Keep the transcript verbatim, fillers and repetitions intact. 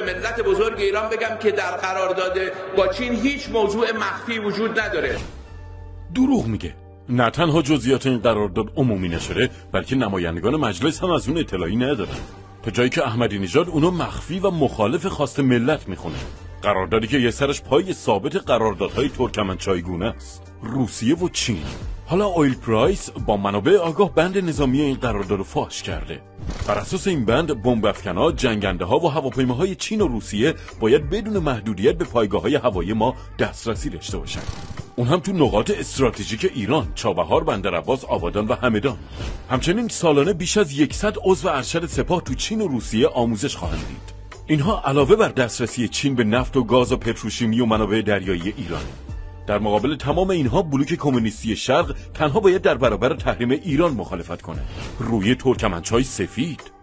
ملت بزرگ ایران بگم که در قرارداد با چین هیچ موضوع مخفی وجود نداره. دروغ میگه. نه تنها جزئیات این قرارداد عمومی نشده، بلکه نمایندگان مجلس هم از اون اطلاعی ندارن. تا جایی که احمدی نژاد اونو مخفی و مخالف خواست ملت میخونه. قراردادی که یه سرش پای ثابت قراردادهای ترکمنچایگونه است. روسیه و چین. حالا اویل پرایس با منابع آگاه بند نظامی این قرارداد رو فاش کرده. بر اساس این بند بمب افکنها، جنگنده ها و هواپیماهای چین و روسیه باید بدون محدودیت به پایگاه‌های هوایی ما دسترسی داشته باشند. اون هم تو نقاط استراتژیک ایران، چابهار، بندرعباس، آبادان و همدان. همچنین سالانه بیش از صد عضو ارشد سپاه تو چین و روسیه آموزش خواهند دید. اینها علاوه بر دسترسی چین به نفت و گاز و پتروشیمی و منابع دریایی ایران. در مقابل تمام اینها بلوک کمونیستی شرق تنها باید در برابر تحریم ایران مخالفت کنه. روی ترکمنچای سفید